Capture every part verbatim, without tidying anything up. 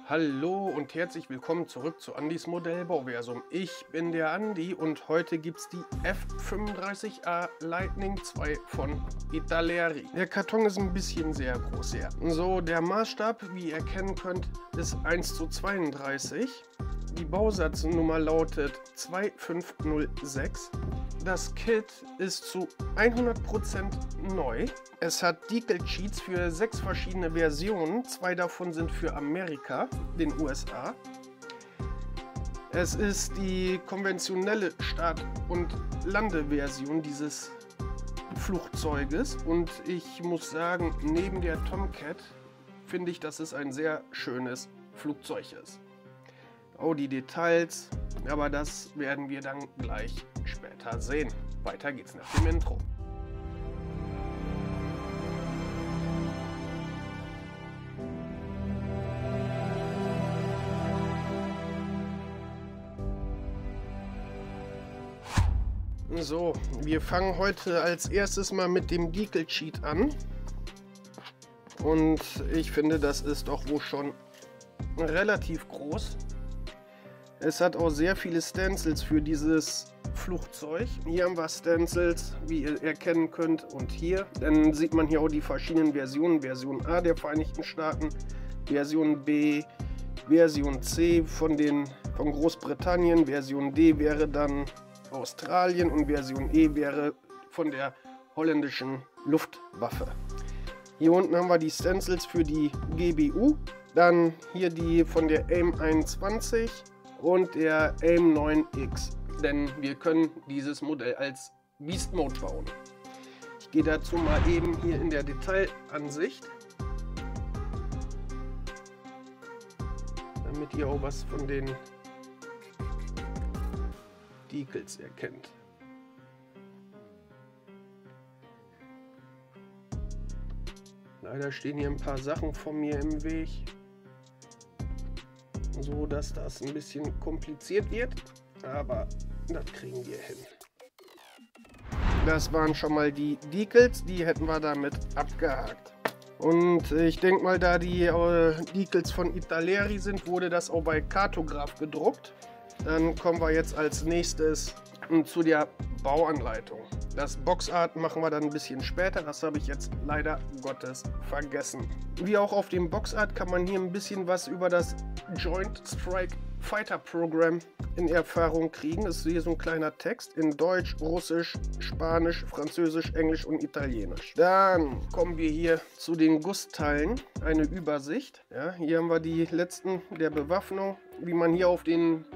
Hallo und herzlich willkommen zurück zu Andys Modellbauversum. Ich bin der Andi und heute gibt es die F fünfunddreißig A Lightning zwei von Italeri. Der Karton ist ein bisschen sehr groß, ja. So, der Maßstab, wie ihr erkennen könnt, ist eins zu zweiunddreißig. Die Bausatznummer lautet zwei fünf null sechs. Das Kit ist zu hundert Prozent neu. Es hat Decal-Sheets für sechs verschiedene Versionen. Zwei davon sind für Amerika, den U S A. Es ist die konventionelle Start- und Landeversion dieses Flugzeuges. Und ich muss sagen, neben der Tomcat finde ich, dass es ein sehr schönes Flugzeug ist. Oh, die Details, aber das werden wir dann gleich später sehen. Weiter geht's nach dem Intro. So, wir fangen heute als erstes mal mit dem Decal-Sheet an. Und ich finde, das ist doch wohl schon relativ groß. Es hat auch sehr viele Stencils für dieses Flugzeug. Hier haben wir Stencils, wie ihr erkennen könnt, und hier. Dann sieht man hier auch die verschiedenen Versionen. Version A der Vereinigten Staaten, Version B, Version C von, den, von Großbritannien, Version D wäre dann Australien und Version E wäre von der holländischen Luftwaffe. Hier unten haben wir die Stencils für die G B U. Dann hier die von der AIM einundzwanzig. Und der AIM neun X, denn wir können dieses Modell als Beast Mode bauen. Ich gehe dazu mal eben hier in der Detailansicht, damit ihr auch was von den Decals erkennt. Leider stehen hier ein paar Sachen von mir im Weg, so dass das ein bisschen kompliziert wird, aber das kriegen wir hin. Das waren schon mal die Decals, die hätten wir damit abgehakt. Und ich denke mal, da die äh, Decals von Italeri sind, wurde das auch bei Kartograf gedruckt. Dann kommen wir jetzt als nächstes zu der Bauanleitung. Das Boxart machen wir dann ein bisschen später, das habe ich jetzt leider Gottes vergessen. Wie auch auf dem Boxart kann man hier ein bisschen was über das Joint Strike Fighter Program in Erfahrung kriegen. Es ist hier so ein kleiner Text in Deutsch, Russisch, Spanisch, Französisch, Englisch und Italienisch. Dann kommen wir hier zu den Gussteilen, eine Übersicht. Ja, hier haben wir die letzten der Bewaffnung, wie man hier auf den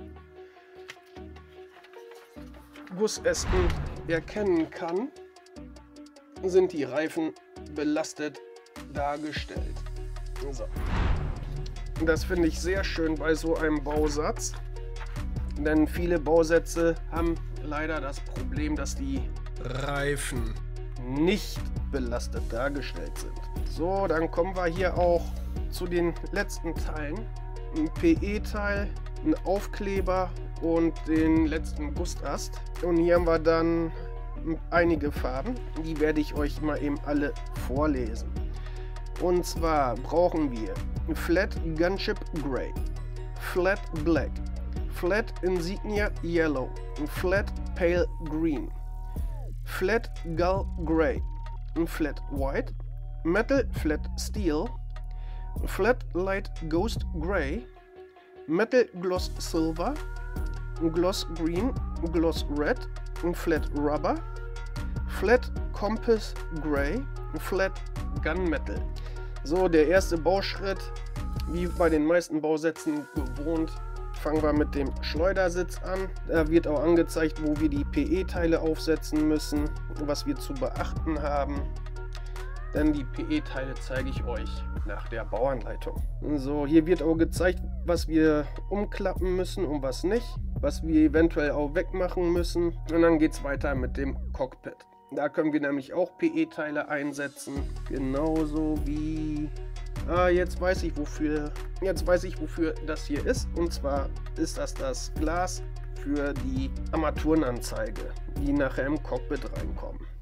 Gussästen erkennen kann, sind die Reifen belastet dargestellt. So. Das finde ich sehr schön bei so einem Bausatz, denn viele Bausätze haben leider das Problem, dass die Reifen nicht belastet dargestellt sind. So, dann kommen wir hier auch zu den letzten Teilen. Ein P E-Teil, ein Aufkleber und den letzten Gussast. Und hier haben wir dann einige Farben, die werde ich euch mal eben alle vorlesen. Und zwar brauchen wir Flat Gunship Grey, Flat Black, Flat Insignia Yellow, Flat Pale Green, Flat Gull Grey, Flat White, Metal Flat Steel, Flat Light Ghost Grey, Metal Gloss Silver, Gloss Green, Gloss Red, Flat Rubber, Flat Compass Gray, Flat Gunmetal. So, der erste Bauschritt, wie bei den meisten Bausätzen gewohnt, fangen wir mit dem Schleudersitz an. Da wird auch angezeigt, wo wir die P E-Teile aufsetzen müssen, was wir zu beachten haben. Denn die P E-Teile zeige ich euch nach der Bauanleitung. So, hier wird auch gezeigt, was wir umklappen müssen und was nicht, was wir eventuell auch wegmachen müssen. Und dann geht es weiter mit dem Cockpit. Da können wir nämlich auch P E-Teile einsetzen, genauso wie... Ah, jetzt weiß ich wofür, jetzt weiß ich wofür das hier ist. Und zwar ist das das Glas für die Armaturenanzeige, die nachher im Cockpit reinkommen.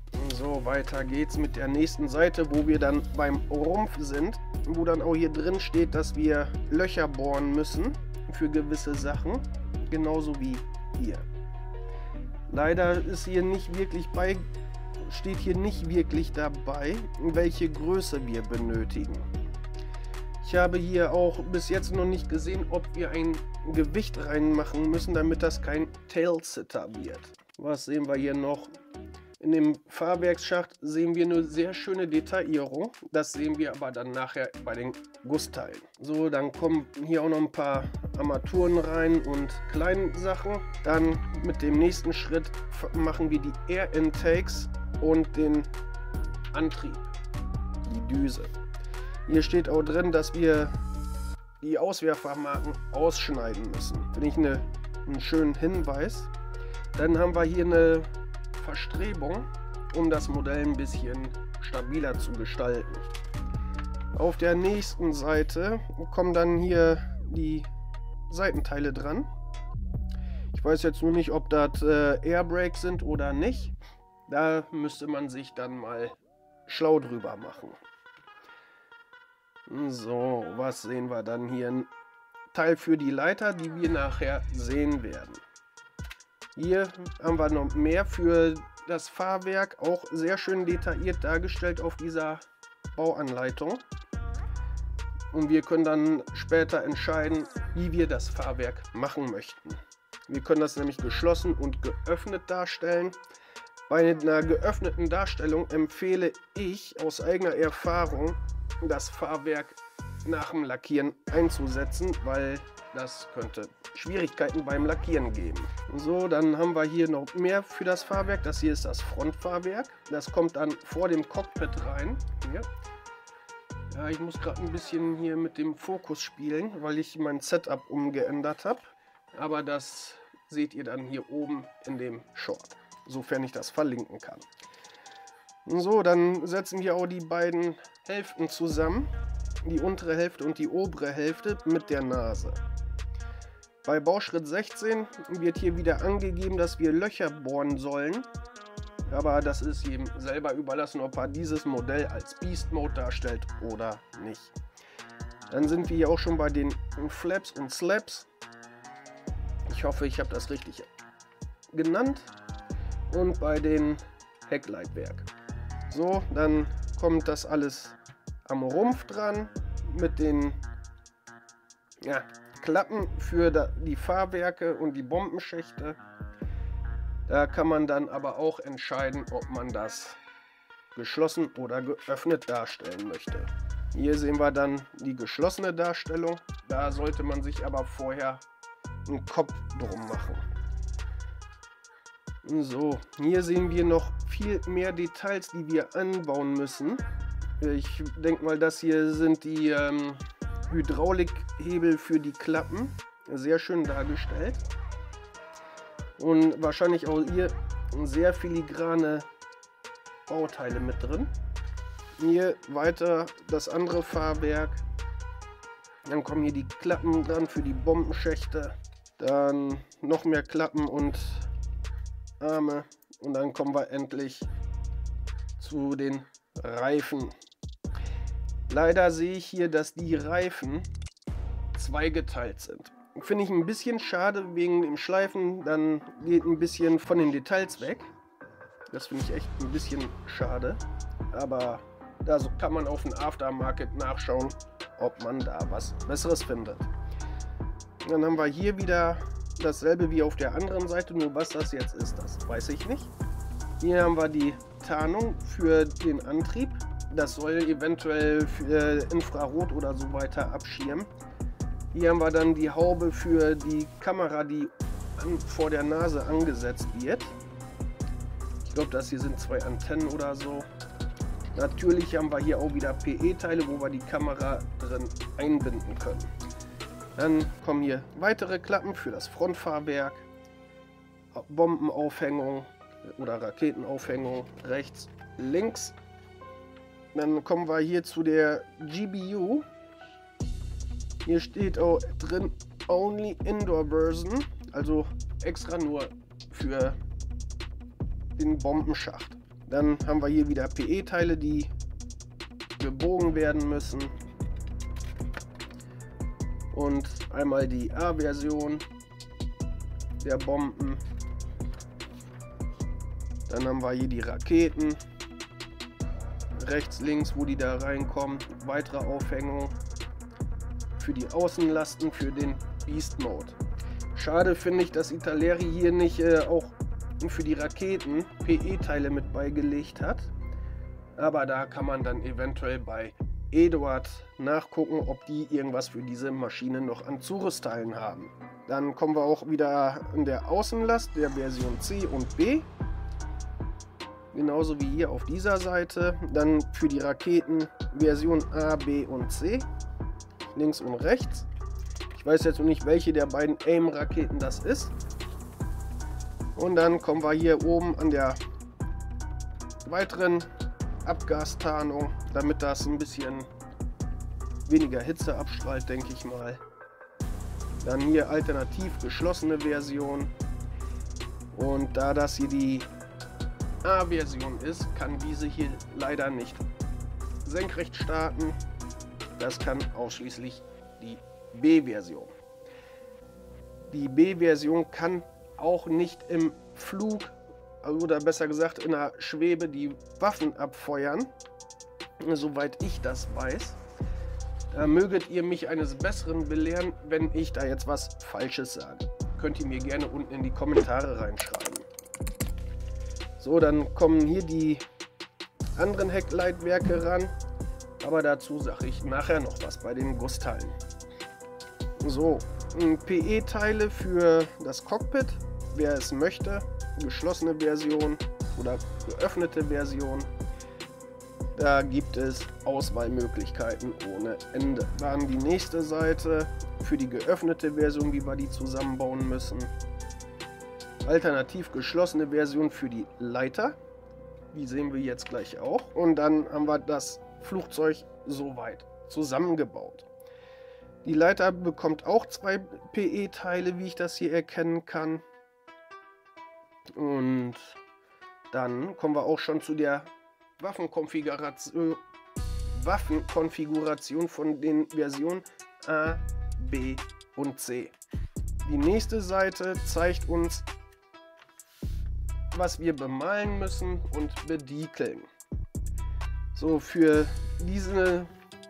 So, weiter geht's mit der nächsten Seite, wo wir dann beim Rumpf sind, wo dann auch hier drin steht, dass wir Löcher bohren müssen für gewisse Sachen, genauso wie hier. Leider ist hier nicht wirklich bei, steht hier nicht wirklich dabei, welche Größe wir benötigen. Ich habe hier auch bis jetzt noch nicht gesehen, ob wir ein Gewicht reinmachen müssen, damit das kein Tailsitter wird. Was sehen wir hier noch? In dem Fahrwerksschacht sehen wir eine sehr schöne Detaillierung. Das sehen wir aber dann nachher bei den Gussteilen. So, dann kommen hier auch noch ein paar Armaturen rein und kleine Sachen. Dann mit dem nächsten Schritt machen wir die Air Intakes und den Antrieb, die Düse. Hier steht auch drin, dass wir die Auswerfermarken ausschneiden müssen. Finde ich eine, einen schönen Hinweis. Dann haben wir hier eine Verstrebung, um das Modell ein bisschen stabiler zu gestalten. Auf der nächsten Seite kommen dann hier die Seitenteile dran. Ich weiß jetzt nur nicht, ob das äh, Airbrakes sind oder nicht. Da müsste man sich dann mal schlau drüber machen. So, was sehen wir dann hier? Ein Teil für die Leiter, die wir nachher sehen werden. Hier haben wir noch mehr für das Fahrwerk, auch sehr schön detailliert dargestellt auf dieser Bauanleitung. Und wir können dann später entscheiden, wie wir das Fahrwerk machen möchten. Wir können das nämlich geschlossen und geöffnet darstellen. Bei einer geöffneten Darstellung empfehle ich aus eigener Erfahrung, das Fahrwerk nach dem Lackieren einzusetzen, weil das könnte Schwierigkeiten beim Lackieren geben. So, dann haben wir hier noch mehr für das Fahrwerk. Das hier ist das Frontfahrwerk. Das kommt dann vor dem Cockpit rein. Hier. Ja, ich muss gerade ein bisschen hier mit dem Fokus spielen, weil ich mein Setup umgeändert habe. Aber das seht ihr dann hier oben in dem Short, sofern ich das verlinken kann. So, dann setzen wir auch die beiden Hälften zusammen. Die untere Hälfte und die obere Hälfte mit der Nase. Bei Bauschritt sechzehn wird hier wieder angegeben, dass wir Löcher bohren sollen. Aber das ist jedem selber überlassen, ob er dieses Modell als Beast Mode darstellt oder nicht. Dann sind wir hier auch schon bei den Flaps und Slaps. Ich hoffe, ich habe das richtig genannt. Und bei den Heckleitwerk. So, dann kommt das alles am Rumpf dran mit den ja, Klappen für die Fahrwerke und die Bombenschächte. Da kann man dann aber auch entscheiden, ob man das geschlossen oder geöffnet darstellen möchte. Hier sehen wir dann die geschlossene Darstellung. Da sollte man sich aber vorher einen Kopf drum machen. So, hier sehen wir noch viel mehr Details, die wir anbauen müssen. Ich denke mal, das hier sind die ähm, Hydraulikhebel für die Klappen. Sehr schön dargestellt. Und wahrscheinlich auch hier sehr filigrane Bauteile mit drin. Hier weiter das andere Fahrwerk. Dann kommen hier die Klappen dran für die Bombenschächte. Dann noch mehr Klappen und Arme. Und dann kommen wir endlich zu den Reifen. Leider sehe ich hier, dass die Reifen zweigeteilt sind. Finde ich ein bisschen schade wegen dem Schleifen. Dann geht ein bisschen von den Details weg. Das finde ich echt ein bisschen schade. Aber da kann man auf dem Aftermarket nachschauen, ob man da was Besseres findet. Dann haben wir hier wieder dasselbe wie auf der anderen Seite, nur was das jetzt ist, das weiß ich nicht. Hier haben wir die Tarnung für den Antrieb. Das soll eventuell für Infrarot oder so weiter abschirmen. Hier haben wir dann die Haube für die Kamera, die an, vor der Nase angesetzt wird. Ich glaube, das hier sind zwei Antennen oder so. Natürlich haben wir hier auch wieder P E-Teile, wo wir die Kamera drin einbinden können. Dann kommen hier weitere Klappen für das Frontfahrwerk, Bombenaufhängung oder Raketenaufhängung rechts, links. Dann kommen wir hier zu der G B U. Hier steht auch drin Only Indoor Version, also extra nur für den Bombenschacht. Dann haben wir hier wieder P E-Teile, die gebogen werden müssen. Und einmal die A-Version der Bomben. Dann haben wir hier die Raketen. Rechts, links, wo die da reinkommen. Weitere Aufhängung für die Außenlasten für den Beast Mode. Schade finde ich, dass Italeri hier nicht äh, auch für die Raketen P E-Teile mit beigelegt hat. Aber da kann man dann eventuell bei Eduard nachgucken, ob die irgendwas für diese Maschine noch an Zurüstteilen haben. Dann kommen wir auch wieder in der Außenlast der Version C und B. Genauso wie hier auf dieser Seite. Dann für die Raketen Version A, B und C. Links und rechts. Ich weiß jetzt noch nicht, welche der beiden A I M-Raketen das ist. Und dann kommen wir hier oben an der weiteren Abgastarnung, damit das ein bisschen weniger Hitze abstrahlt, denke ich mal. Dann hier alternativ geschlossene Version. Und da das hier die A-Version ist, kann diese hier leider nicht senkrecht starten. Das kann ausschließlich die B-Version. Die B-Version kann auch nicht im Flug, oder besser gesagt in der Schwebe, die Waffen abfeuern, soweit ich das weiß. Da möget ihr mich eines Besseren belehren, wenn ich da jetzt was Falsches sage. Könnt ihr mir gerne unten in die Kommentare reinschreiben. So, dann kommen hier die anderen Heckleitwerke ran, aber dazu sage ich nachher noch was bei den Gussteilen. So, P E-Teile für das Cockpit, wer es möchte, geschlossene Version oder geöffnete Version. Da gibt es Auswahlmöglichkeiten ohne Ende. Dann die nächste Seite für die geöffnete Version, wie wir die zusammenbauen müssen. Alternativ geschlossene Version für die Leiter. Die sehen wir jetzt gleich auch. Und dann haben wir das Flugzeug soweit zusammengebaut. Die Leiter bekommt auch zwei P E-Teile, wie ich das hier erkennen kann. Und dann kommen wir auch schon zu der Waffenkonfiguration, Waffenkonfiguration von den Versionen A, B und C. Die nächste Seite zeigt uns, was wir bemalen müssen und bediekeln. So, für diese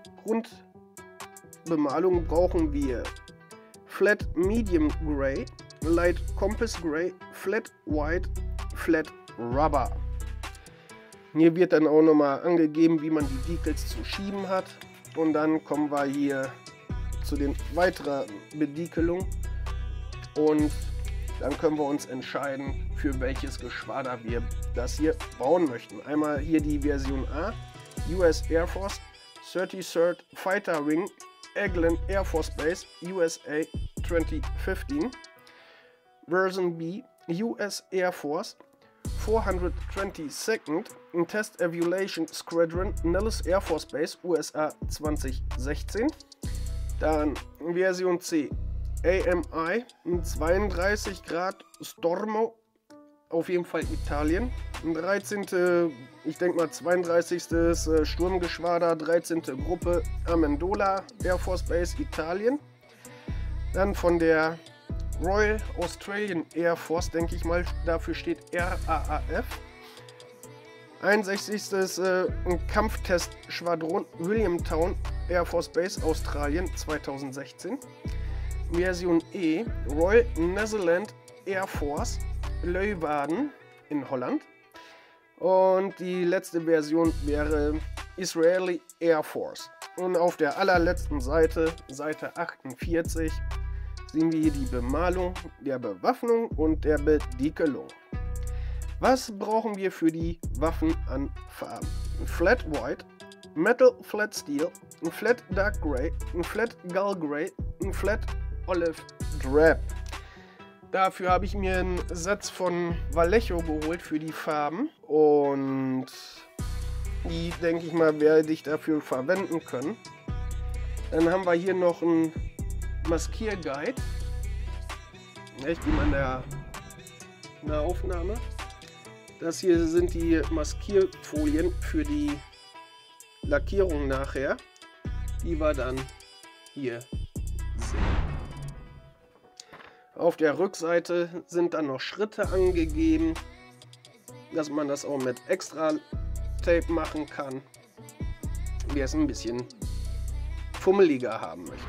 Grundbemalung brauchen wir Flat Medium Gray, Light Compass Gray, Flat White, Flat Rubber. Hier wird dann auch nochmal angegeben, wie man die Decals zu schieben hat. Und dann kommen wir hier zu den weiteren Bediekelungen. Und dann können wir uns entscheiden, für welches Geschwader wir das hier bauen möchten. Einmal hier die Version A, U S Air Force, thirty-third Fighter Wing, Eglin Air Force Base, U S A twenty fifteen. Version B, U S Air Force, four hundred twenty-second Test Aviation Squadron, Nellis Air Force Base, U S A zwanzig sechzehn. Dann Version C, A M I, zweiunddreißig Grad Stormo, auf jeden Fall Italien. dreizehnte ich denke mal zweiunddreißigste Sturmgeschwader, dreizehnte Gruppe Amendola Air Force Base, Italien. Dann von der Royal Australian Air Force, denke ich mal, dafür steht R A A F. einundsechzigste Äh, Kampftest-Schwadron Williamtown Air Force Base, Australien, zweitausendsechzehn. Version E, Royal Netherlands Air Force, Leeuwarden in Holland. Und die letzte Version wäre Israeli Air Force. Und auf der allerletzten Seite, Seite achtundvierzig, sehen wir hier die Bemalung der Bewaffnung und der Bediekelung. Was brauchen wir für die Waffen an Farben? Flat White, Metal Flat Steel, Flat Dark Gray, Flat Gull Gray, Flat Olive Drab. Dafür habe ich mir einen Satz von Vallejo geholt für die Farben und die, denke ich mal, werde ich dafür verwenden können. Dann haben wir hier noch einen Maskierguide, echt wie man der, in der Aufnahme. Das hier sind die Maskierfolien für die Lackierung nachher, die wir dann hier sehen. Auf der Rückseite sind dann noch Schritte angegeben, dass man das auch mit extra Tape machen kann, wer es ein bisschen fummeliger haben möchte.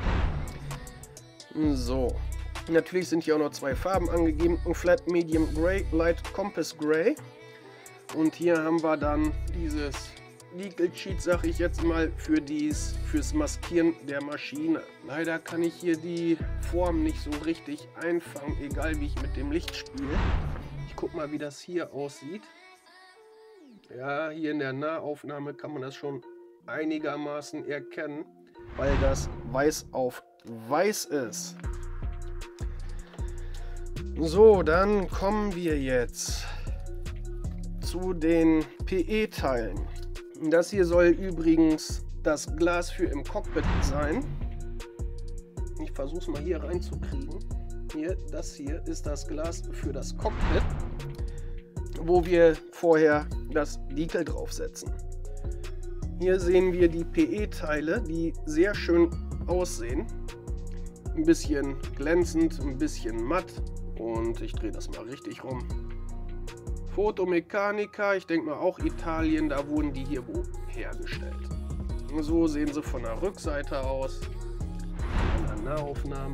So, natürlich sind hier auch noch zwei Farben angegeben, Flat Medium Gray, Light Compass Gray. Und hier haben wir dann dieses Legal Sheet, sag ich jetzt mal, für dies, fürs Maskieren der Maschine. Leider kann ich hier die Form nicht so richtig einfangen, egal wie ich mit dem Licht spiele. Ich guck mal, wie das hier aussieht. Ja, hier in der Nahaufnahme kann man das schon einigermaßen erkennen, weil das weiß auf weiß ist. So, dann kommen wir jetzt zu den P E-Teilen. Das hier soll übrigens das Glas für im Cockpit sein. Ich versuche es mal hier reinzukriegen. Hier, das hier ist das Glas für das Cockpit, wo wir vorher das Decal draufsetzen. Hier sehen wir die P E-Teile, die sehr schön aussehen. Ein bisschen glänzend, ein bisschen matt. Und ich drehe das mal richtig rum. Fotomechanica, ich denke mal auch Italien, da wurden die hier wo hergestellt. So sehen sie von der Rückseite aus. In der Nahaufnahme.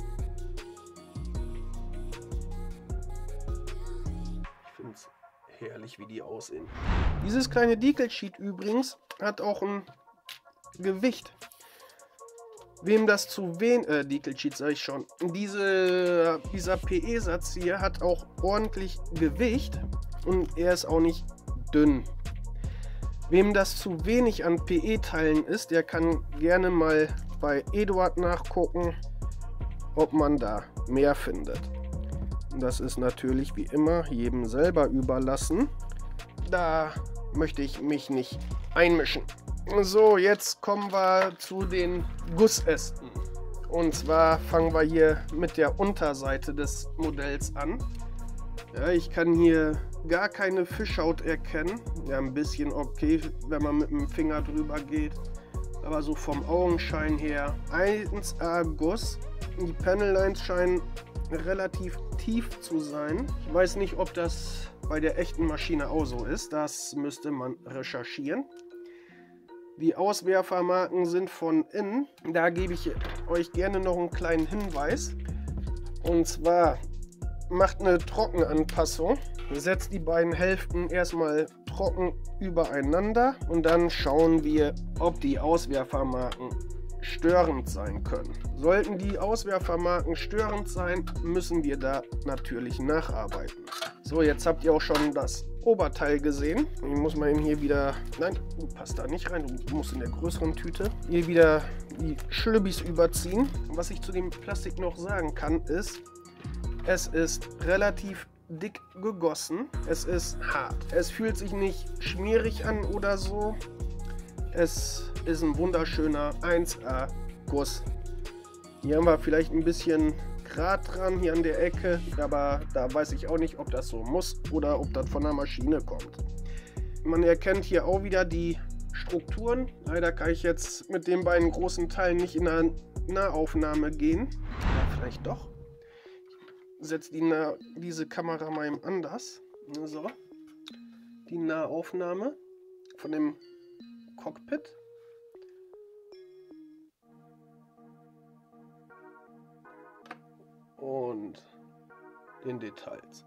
Ich finde es herrlich, wie die aussehen. Dieses kleine Decal Sheet übrigens hat auch ein Gewicht. Wem das zu wenig, äh, Decal Sheet sage ich schon, Diese, dieser P E-Satz hier hat auch ordentlich Gewicht und er ist auch nicht dünn. Wem das zu wenig an P E-Teilen ist, der kann gerne mal bei Eduard nachgucken, ob man da mehr findet. Das ist natürlich wie immer jedem selber überlassen. Da möchte ich mich nicht einmischen. So, jetzt kommen wir zu den Gussästen. Und zwar fangen wir hier mit der Unterseite des Modells an. Ja, ich kann hier gar keine Fischhaut erkennen. Ja, ein bisschen okay, wenn man mit dem Finger drüber geht. Aber so vom Augenschein her eins A Guss. Die Panellines scheinen relativ tief zu sein. Ich weiß nicht, ob das bei der echten Maschine auch so ist. Das müsste man recherchieren. Die Auswerfermarken sind von innen. Da gebe ich euch gerne noch einen kleinen Hinweis. Und zwar macht eine Trockenanpassung. Setzt die beiden Hälften erstmal trocken übereinander und dann schauen wir, ob die Auswerfermarken störend sein können. Sollten die Auswerfermarken störend sein, müssen wir da natürlich nacharbeiten. So, jetzt habt ihr auch schon das Oberteil gesehen. Ich muss mal eben hier wieder, nein, du passt da nicht rein, du musst in der größeren Tüte hier wieder die Schlübbis überziehen. Was ich zu dem Plastik noch sagen kann, ist, es ist relativ dick gegossen, es ist hart. Es fühlt sich nicht schmierig an oder so. Es ist ein wunderschöner eins A Guss. Hier haben wir vielleicht ein bisschen Grat dran hier an der Ecke, aber da weiß ich auch nicht, ob das so muss oder ob das von der Maschine kommt. Man erkennt hier auch wieder die Strukturen. Leider kann ich jetzt mit den beiden großen Teilen nicht in eine Nahaufnahme gehen. Ja, vielleicht doch. Ich setze die nah diese Kamera mal eben anders. So. Die Nahaufnahme von dem Cockpit. Und den Details.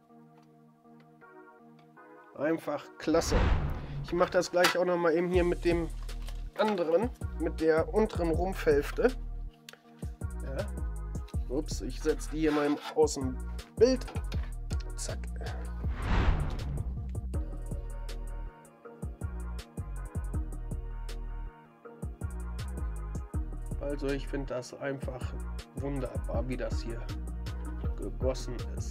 Einfach klasse. Ich mache das gleich auch noch mal eben hier mit dem anderen, mit der unteren Rumpfhälfte. Ja. Ups, ich setze die hier mal aus dem Bild. Zack. Also ich finde das einfach wunderbar, wie das hier gegossen ist.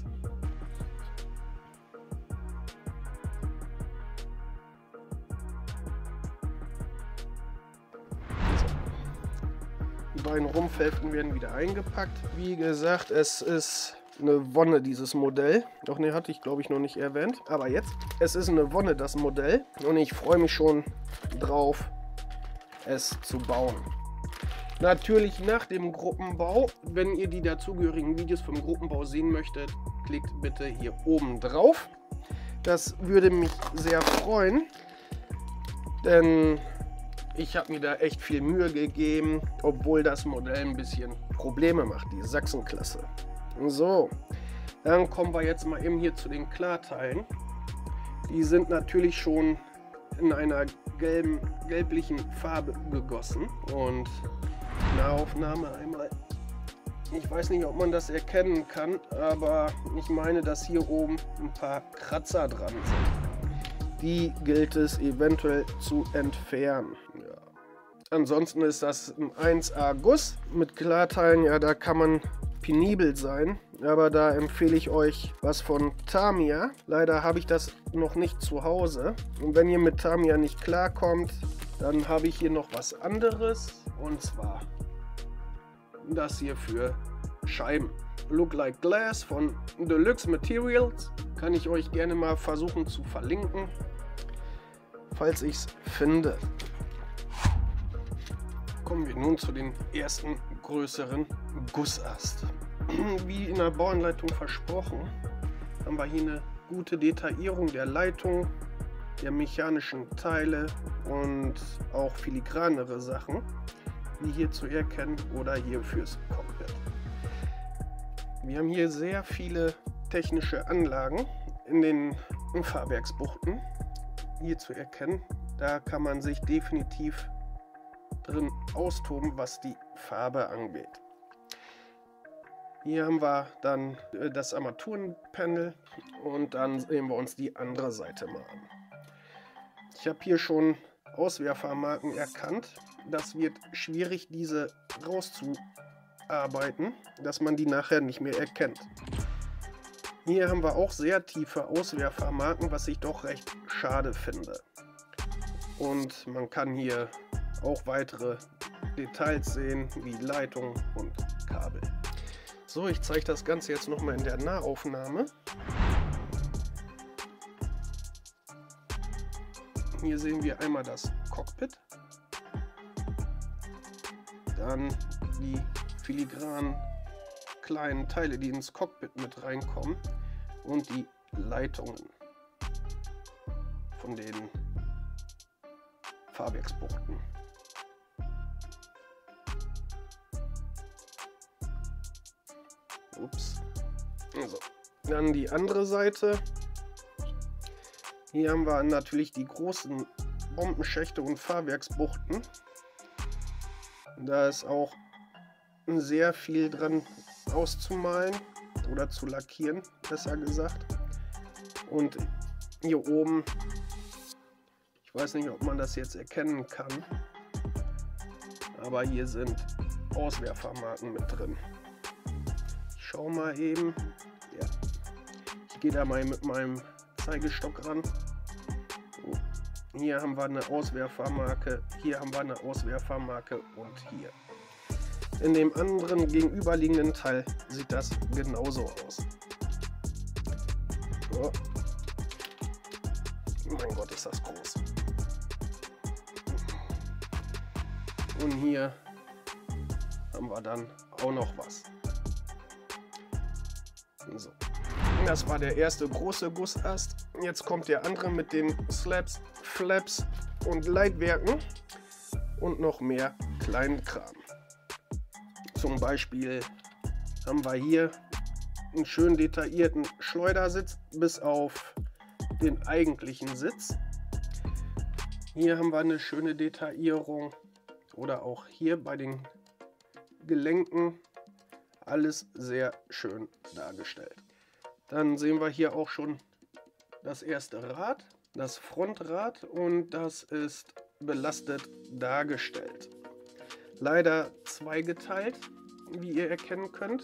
Die beiden Rumpfhälften werden wieder eingepackt. Wie gesagt, es ist eine Wonne, dieses Modell. Doch ne, hatte ich glaube ich noch nicht erwähnt. Aber jetzt, es ist eine Wonne, das Modell. Und ich freue mich schon drauf, es zu bauen. Natürlich nach dem Gruppenbau. Wenn ihr die dazugehörigen Videos vom Gruppenbau sehen möchtet, klickt bitte hier oben drauf. Das würde mich sehr freuen, denn ich habe mir da echt viel Mühe gegeben, obwohl das Modell ein bisschen Probleme macht, die Sachsenklasse. So, dann kommen wir jetzt mal eben hier zu den Klarteilen. Die sind natürlich schon in einer gelben, gelblichen Farbe gegossen. Und Nahaufnahme einmal. Ich weiß nicht, ob man das erkennen kann, aber ich meine, dass hier oben ein paar Kratzer dran sind. Die gilt es eventuell zu entfernen. Ja. Ansonsten ist das ein eins A Guss mit Klarteilen. Ja, da kann man penibel sein, aber da empfehle ich euch was von Tamiya. Leider habe ich das noch nicht zu Hause. Und wenn ihr mit Tamiya nicht klarkommt, dann habe ich hier noch was anderes. Und zwar das hier für Scheiben. Look Like Glass von Deluxe Materials. Kann ich euch gerne mal versuchen zu verlinken, falls ich es finde. Kommen wir nun zu den ersten größeren Gussast. Wie in der Bauanleitung versprochen, haben wir hier eine gute Detaillierung der Leitung, der mechanischen Teile und auch filigranere Sachen, wie hier zu erkennen oder hier fürs Cockpit. Wir haben hier sehr viele technische Anlagen in den Fahrwerksbuchten hier zu erkennen. Da kann man sich definitiv drin austoben, was die Farbe angeht. Hier haben wir dann das Armaturenpanel und dann sehen wir uns die andere Seite mal an. Ich habe hier schon Auswerfermarken erkannt. Das wird schwierig, diese rauszuarbeiten, dass man die nachher nicht mehr erkennt. Hier haben wir auch sehr tiefe Auswerfermarken, was ich doch recht schade finde. Und man kann hier auch weitere Details sehen, wie Leitung und Kabel. So, ich zeige das Ganze jetzt nochmal in der Nahaufnahme. Hier sehen wir einmal das Cockpit, dann die filigranen kleinen Teile, die ins Cockpit mit reinkommen und die Leitungen von den Fahrwerksbuchten. Ups. Also, dann die andere Seite. Hier haben wir natürlich die großen Bombenschächte und Fahrwerksbuchten. Da ist auch sehr viel dran auszumalen oder zu lackieren, besser gesagt. Und hier oben, ich weiß nicht, ob man das jetzt erkennen kann, aber hier sind Auswerfermarken mit drin. Ich schau mal eben. Ja. Ich gehe da mal mit meinem Zeigestock ran. Hier haben wir eine Auswerfermarke, hier haben wir eine Auswerfermarke und hier. In dem anderen gegenüberliegenden Teil sieht das genauso aus. So. Mein Gott, ist das groß. Und hier haben wir dann auch noch was. So. Das war der erste große Gussast. Jetzt kommt der andere mit den Slabs, Flaps und Leitwerken und noch mehr kleinen Kram. Zum Beispiel haben wir hier einen schön detaillierten Schleudersitz bis auf den eigentlichen Sitz. Hier haben wir eine schöne Detaillierung oder auch hier bei den Gelenken. Alles sehr schön dargestellt. Dann sehen wir hier auch schon das erste Rad, das Frontrad, und das ist belastet dargestellt. Leider zweigeteilt, wie ihr erkennen könnt.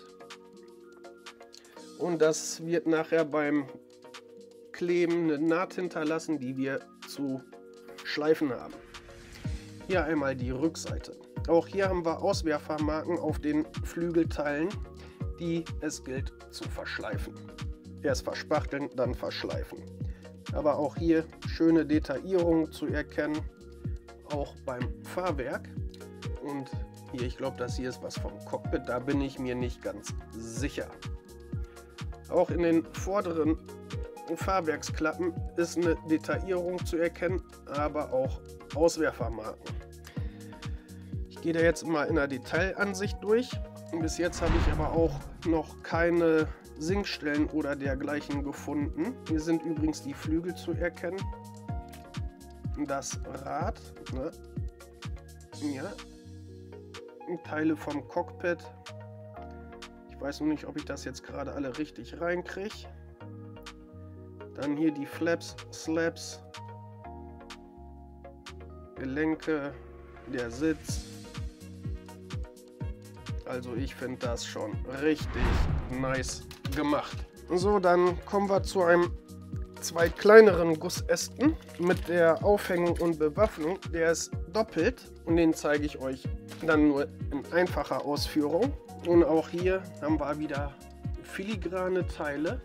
Und das wird nachher beim Kleben eine Naht hinterlassen, die wir zu schleifen haben. Hier einmal die Rückseite. Auch hier haben wir Auswerfermarken auf den Flügelteilen. die es gilt zu verschleifen. Erst verspachteln, dann verschleifen. Aber auch hier schöne Detaillierung zu erkennen, auch beim Fahrwerk. Und hier, ich glaube, das hier ist was vom Cockpit, da bin ich mir nicht ganz sicher. Auch in den vorderen Fahrwerksklappen ist eine Detaillierung zu erkennen, aber auch Auswerfermarken. Ich gehe da jetzt mal in der Detailansicht durch. Bis jetzt habe ich aber auch noch keine Sinkstellen oder dergleichen gefunden. Hier sind übrigens die Flügel zu erkennen. Das Rad, ne? Ja. Teile vom Cockpit. Ich weiß noch nicht, ob ich das jetzt gerade alle richtig reinkriege. Dann hier die Flaps, Slaps, Gelenke, der Sitz. Also ich finde das schon richtig nice gemacht. So, dann kommen wir zu einem zwei kleineren Gussästen mit der Aufhängung und Bewaffnung. Der ist doppelt und den zeige ich euch dann nur in einfacher Ausführung. Und auch hier haben wir wieder filigrane Teile,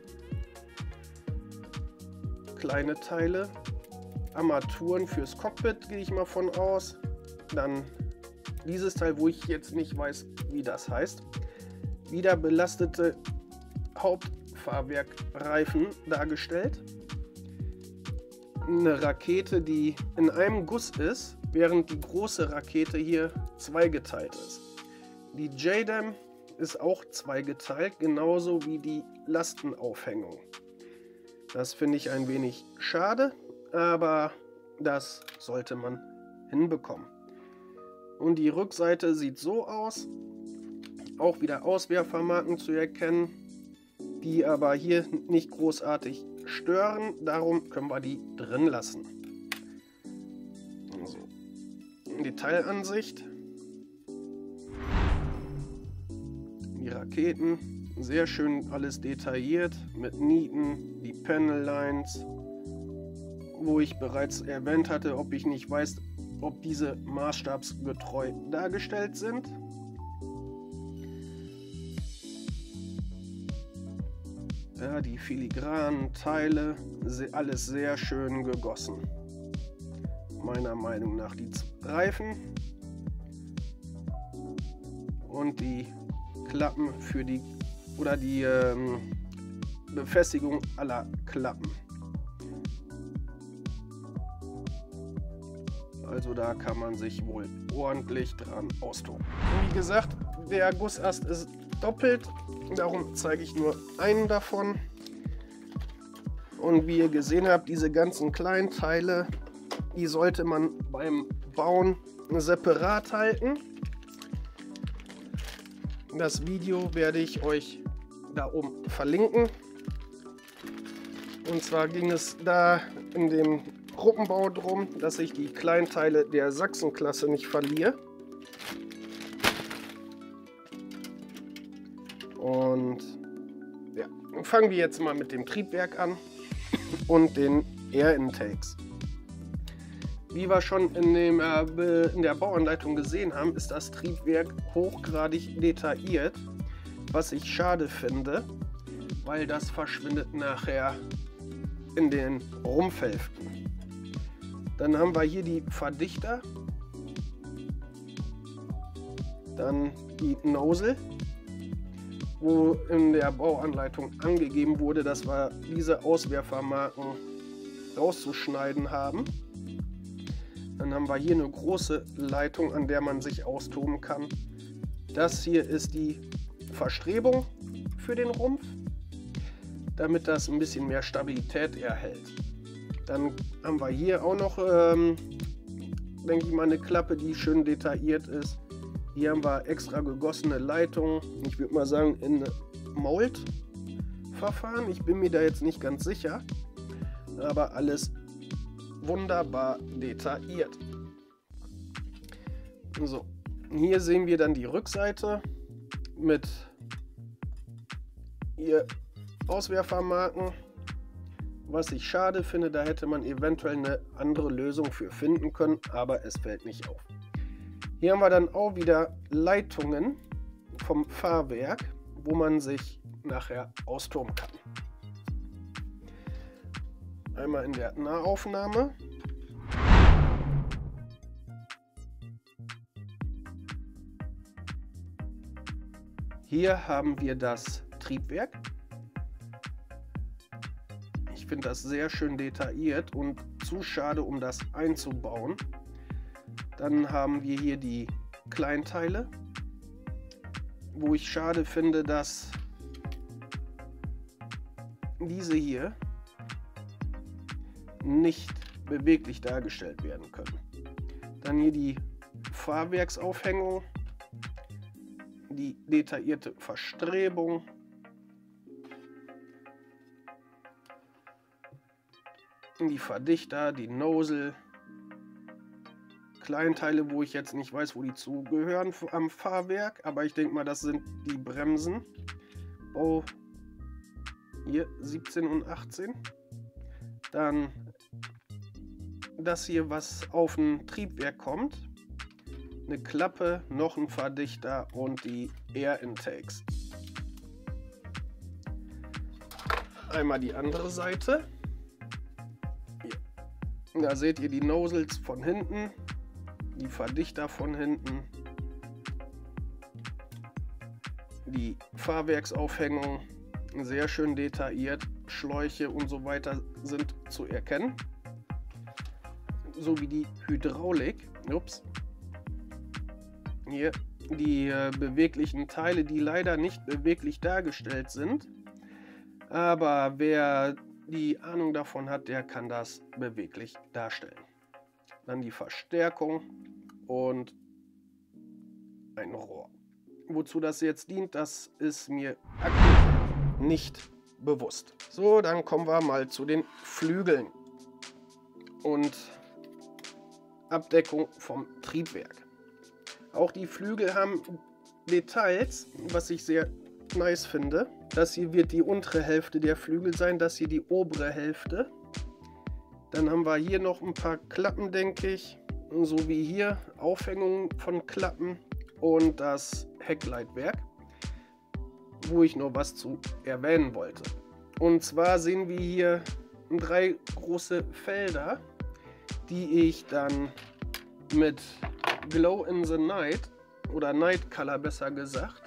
kleine Teile, Armaturen fürs Cockpit, gehe ich mal von aus. Dann dieses Teil, wo ich jetzt nicht weiß, wie das heißt. Wieder belastete Hauptfahrwerkreifen dargestellt. Eine Rakete, die in einem Guss ist, während die große Rakete hier zweigeteilt ist. Die J DAM ist auch zweigeteilt, genauso wie die Lastenaufhängung. Das finde ich ein wenig schade, aber das sollte man hinbekommen. Und die Rückseite sieht so aus, auch wieder Auswerfermarken zu erkennen, die aber hier nicht großartig stören, darum können wir die drin lassen. So. Detailansicht. Die Raketen, sehr schön alles detailliert mit Nieten, die Panel Lines, wo ich bereits erwähnt hatte, ob ich nicht weiß, ob diese maßstabsgetreu dargestellt sind. Ja, die filigranen Teile, alles sehr schön gegossen. Meiner Meinung nach die Reifen und die Klappen für die oder die ähm, Befestigung aller Klappen. Also da kann man sich wohl ordentlich dran austoben. Wie gesagt, der Gussast ist doppelt, darum zeige ich nur einen davon. Und wie ihr gesehen habt, diese ganzen kleinen Teile, die sollte man beim Bauen separat halten. Das Video werde ich euch da oben verlinken. Und zwar ging es da in dem Gruppenbau drum, dass ich die Kleinteile der Sachsen-Klasse nicht verliere. Und ja, fangen wir jetzt mal mit dem Triebwerk an und den Air Intakes. Wie wir schon in, dem, äh, in der Bauanleitung gesehen haben, ist das Triebwerk hochgradig detailliert, was ich schade finde, weil das verschwindet nachher in den Rumpfhälften. Dann haben wir hier die Verdichter, dann die Nozzle, wo in der Bauanleitung angegeben wurde, dass wir diese Auswerfermarken rauszuschneiden haben. Dann haben wir hier eine große Leitung, an der man sich austoben kann. Das hier ist die Verstrebung für den Rumpf, damit das ein bisschen mehr Stabilität erhält. Dann haben wir hier auch noch, ähm, denke ich mal, eine Klappe, die schön detailliert ist. Hier haben wir extra gegossene Leitungen. Ich würde mal sagen, in Mold-Verfahren. Ich bin mir da jetzt nicht ganz sicher, aber alles wunderbar detailliert. So, hier sehen wir dann die Rückseite mit ihr Auswerfermarken. Was ich schade finde, da hätte man eventuell eine andere Lösung für finden können, aber es fällt nicht auf. Hier haben wir dann auch wieder Leitungen vom Fahrwerk, wo man sich nachher austoben kann. Einmal in der Nahaufnahme. Hier haben wir das Triebwerk. Ich finde das sehr schön detailliert und zu schade, um das einzubauen. Dann haben wir hier die Kleinteile, wo ich schade finde, dass diese hier nicht beweglich dargestellt werden können. Dann hier die Fahrwerksaufhängung, die detaillierte Verstrebung, die Verdichter, die Nozzle, Kleinteile, wo ich jetzt nicht weiß, wo die zugehören am Fahrwerk, aber ich denke mal, das sind die Bremsen. Oh, hier siebzehn und achtzehn. Dann das hier, was auf ein Triebwerk kommt. Eine Klappe, noch ein Verdichter und die Air Intakes. Einmal die andere Seite. Hier. Da seht ihr die Nozzles von hinten, die Verdichter von hinten, die Fahrwerksaufhängung, sehr schön detailliert, Schläuche und so weiter sind zu erkennen, sowie die Hydraulik. Ups. Hier die äh, beweglichen Teile, die leider nicht beweglich dargestellt sind, aber wer die Ahnung davon hat, der kann das beweglich darstellen. Dann die Verstärkung und ein Rohr. Wozu das jetzt dient, das ist mir aktuell nicht bewusst. So, dann kommen wir mal zu den Flügeln und Abdeckung vom Triebwerk. Auch die Flügel haben Details, was ich sehr nice finde. Das hier wird die untere Hälfte der Flügel sein, das hier die obere Hälfte. Dann haben wir hier noch ein paar Klappen, denke ich, so wie hier Aufhängungen von Klappen und das Heckleitwerk, wo ich noch was zu erwähnen wollte. Und zwar sehen wir hier drei große Felder, die ich dann mit Glow in the Night oder Night Color besser gesagt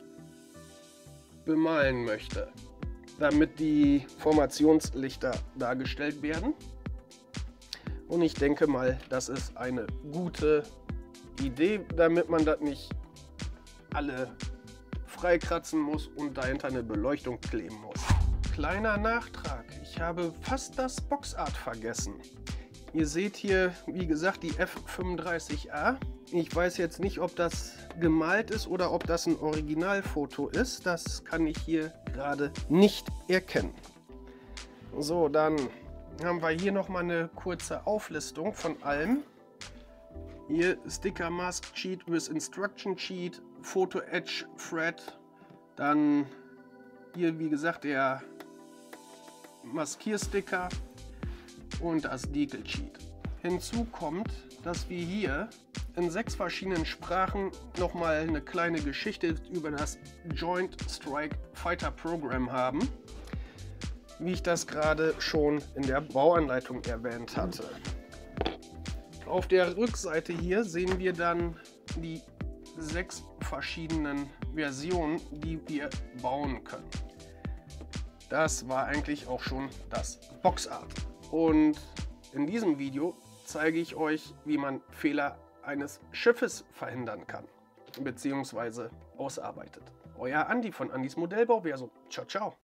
bemalen möchte, damit die Formationslichter dargestellt werden. Und ich denke mal, das ist eine gute Idee, damit man das nicht alle freikratzen muss und dahinter eine Beleuchtung kleben muss. Kleiner Nachtrag, ich habe fast das Boxart vergessen. Ihr seht hier, wie gesagt, die F fünfunddreißig A. Ich weiß jetzt nicht, ob das gemalt ist oder ob das ein Originalfoto ist. Das kann ich hier gerade nicht erkennen. So, dann haben wir hier noch mal eine kurze Auflistung von allem. Hier Sticker Mask Sheet with Instruction Sheet, Photo Edge Thread, dann hier wie gesagt der Maskiersticker und das Decal Sheet. Hinzu kommt, dass wir hier in sechs verschiedenen Sprachen nochmal eine kleine Geschichte über das Joint Strike Fighter Program haben, wie ich das gerade schon in der Bauanleitung erwähnt hatte. Auf der Rückseite hier sehen wir dann die sechs verschiedenen Versionen, die wir bauen können. Das war eigentlich auch schon das Boxart. Und in diesem Video zeige ich euch, wie man Fehler eines Schiffes verhindern kann, bzw. ausarbeitet. Euer Andi von Andis Modellbauversum. Ciao, ciao.